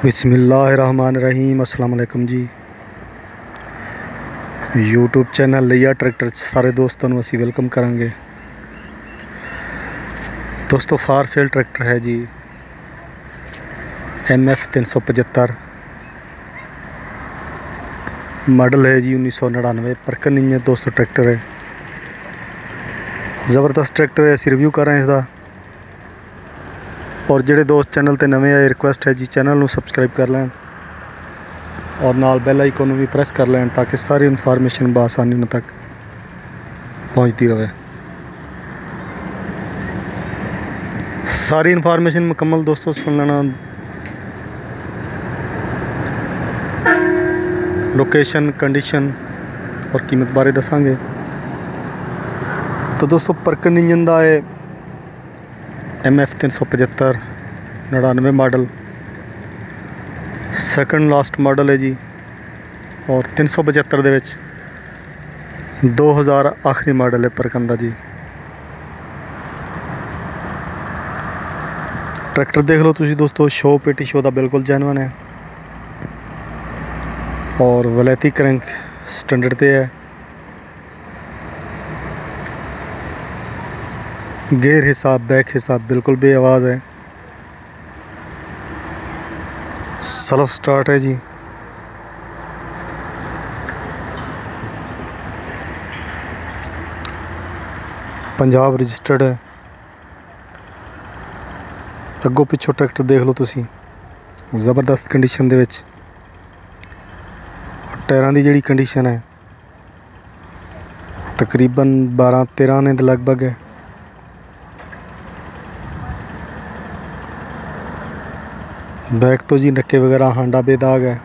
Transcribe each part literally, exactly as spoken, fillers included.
बिस्मिल्लाहिर्रहमानिर्रहीम। अस्सलाम वालेकुम जी। यूट्यूब चैनल लिया ट्रैक्टर सारे दोस्तों को असी वेलकम करांगे। दोस्तों फार सेल ट्रैक्टर है जी एम एफ तीन सौ पचहत्तर मॉडल है जी उन्नीस सौ नड़ानवे परकन इंजन दोस्तों ट्रैक्टर है। ज़बरदस्त ट्रैक्टर है, असी रिव्यू कर रहे हैं इसका। और जेडे दोस्त चैनल ते नवे आए रिक्वेस्ट है जी चैनल को सबसक्राइब कर लैन और नाल बैल आइकन भी प्रेस कर लैन ताकि सारी इन्फॉर्मेशन बआसानी उन तक पहुँचती रहे। सारी इन्फॉर्मेशन मुकम्मल दोस्तों सुन लेना। लोकेशन, कंडीशन और कीमत बारे दसांगे। तो दोस्तों परकन इंजन का है एम एफ तीन सौ पचहत्तर नड़ानवे मॉडल सैकंड लास्ट मॉडल है जी। और तीन सौ पचहत्तर दे विच दो हज़ार आखिरी मॉडल है परकन दा जी। ट्रैक्टर देख लो तुसी दोस्तों, शो पेटी शो दा बिल्कुल जैनवन है और वलैती क्रैंक स्टैंडर्ड ते है। गेयर हिसाब बैक हिसाब बिल्कुल बे आवाज़ है। सेल्फ स्टार्ट है जी। पंजाब रजिस्टर्ड है। अगों पिछों ट्रैक्टर देख लो तुसी ज़बरदस्त कंडीशन दे विच। टायरां दी जिहड़ी कंडीशन है तकरीबन बारह तेरह ने दे लगभग है। बैक तो जी नक्के वगैरह हांडा बेदाग है।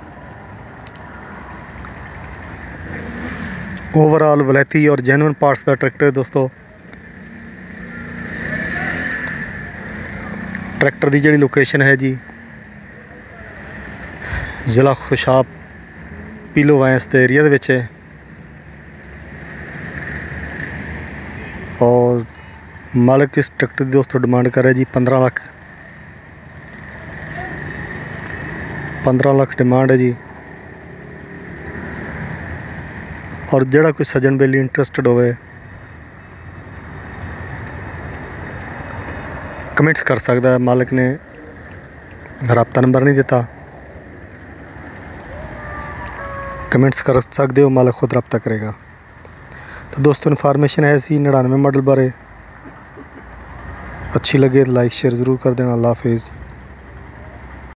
ओवरऑल वलैती और जेन्युइन पार्ट्स का ट्रैक्टर है दोस्तों। ट्रैक्टर की जी लोकेशन है जी ज़िला खुशाब पीलो वैंस के एरिया दे है। और मालिक इस ट्रैक्टर की दोस्तों डिमांड करे जी पंद्रह लाख पंद्रह लाख डिमांड है जी। और जोड़ा कोई सजन बेली इंटरस्टड होवे कमेंट्स कर सकता है। मालिक ने राब्ता नंबर नहीं दिता, कमेंट्स कर सकते हो, मालिक खुद राब्ता करेगा। तो दोस्तों इन्फॉर्मेशन है सी नड़ानवे मॉडल बारे। अच्छी लगे तो लाइक शेयर ज़रूर कर देना। अल्लाह हाफिज़।